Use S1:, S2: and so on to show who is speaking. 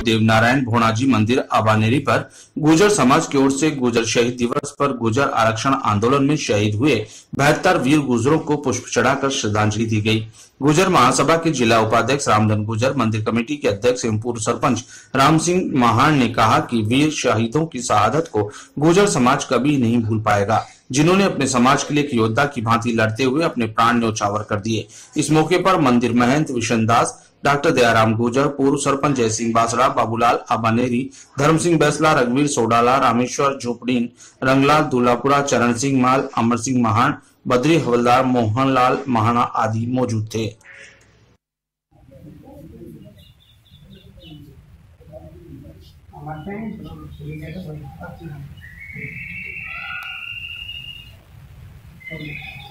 S1: देवनारायण भोणाजी मंदिर अबानेरी पर गुर्जर समाज की ओर से गुर्जर शहीद दिवस पर गुर्जर आरक्षण आंदोलन में शहीद हुए 72 वीर गुर्जरों को पुष्प चढ़ाकर श्रद्धांजलि दी गई। गुर्जर महासभा के जिला उपाध्यक्ष रामधन गुर्जर, मंदिर कमेटी के अध्यक्ष एवं पूर्व सरपंच राम सिंह महान ने कहा कि वीर शहीदों की शहादत को गुर्जर समाज कभी नहीं भूल पाएगा, जिन्होंने अपने समाज के लिए एक योद्धा की भांति लड़ते हुए अपने प्राण न्यौछावर कर दिए। इस मौके पर मंदिर महंत विशन दास, डॉक्टर दयाराम गुर्जर, पूर्व सरपंच जय सिंह बासड़ा, बाबूलाल अबानेरी, धर्म सिंह बैसला, रघुवीर सोडाला, रामेश्वर झोपड़ीन, रंगलाल दूल्हापुरा, चरण सिंह माल, अमर सिंह महान, बद्री हवलदार, मोहनलाल महाना आदि मौजूद थे।
S2: Okay.